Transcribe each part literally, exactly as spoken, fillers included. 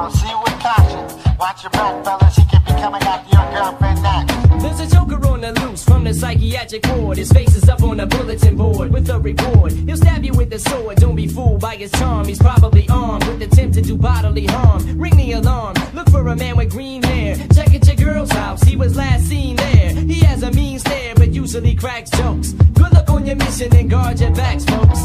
so see with caution. Watch your back, fellas, he can be coming after your girlfriend next. There's a joker on the loose from the psychiatric ward. His face is up on the bulletin board with a reward. He'll stab you with the sword, don't be fooled by his charm. He's probably armed with the attempt to do bodily harm. Ring the alarm, look for a man with green hair. Check at your girl's house, he was last seen there. He has a mean stare, but usually cracks jokes. Good luck on your mission and guard your backs, folks.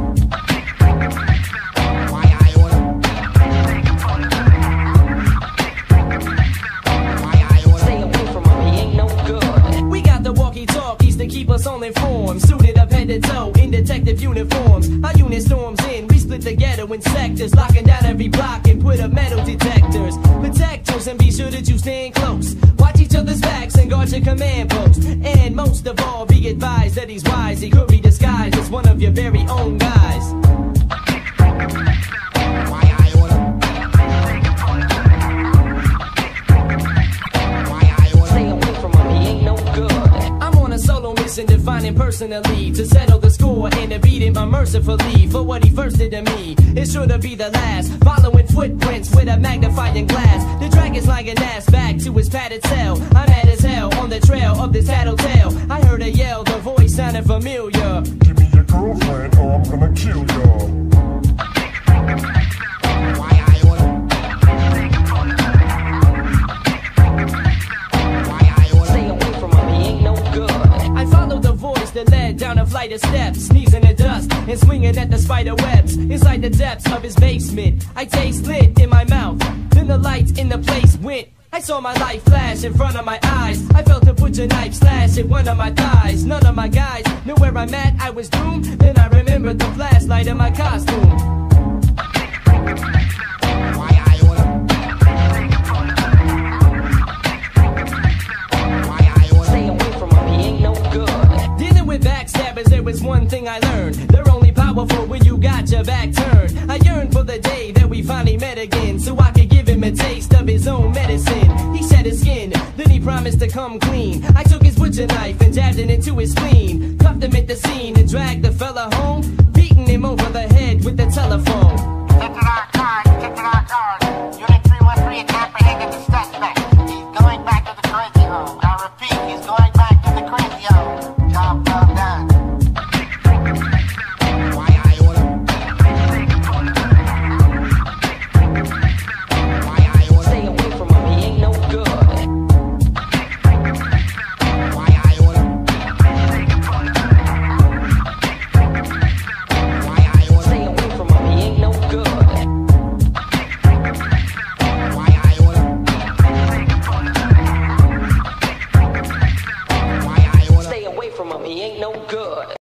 To keep us all informed, suited up head to toe in detective uniforms. Our unit storms in, we split the ghetto in sectors, locking down every block and put up metal detectors. Protect us and be sure that you stand close. Watch each other's backs and guard your command post. And most of all, be advised that he's wise. He could be disguised as one of your very own guys. To find him personally, to settle the score and to beat him unmercifully for what he first did to me. It's sure to be the last, following footprints with a magnifying glass. The dragon's lying ass back to his padded cell. I'm mad as hell on the trail of this tattletale. I heard a yell, the voice sounded familiar. Give me your girlfriend or I'm gonna kill ya. That led down a flight of steps, sneezing at dust and swinging at the spider webs. Inside the depths of his basement, I taste lit in my mouth. Then the lights in the place went. I saw my life flash in front of my eyes. I felt a butcher knife slash at one of my thighs. None of my guys knew where I'm at, I was doomed. Then I remembered the flashlight in my costume. Backstabbers, there was one thing I learned. They're only powerful when you got your back turned. I yearned for the day that we finally met again, so I could give him a taste of his own medicine. He shed his skin, then he promised to come clean. I took his butcher knife and jabbed it into his spleen, cuffed him at the scene and dragged the fella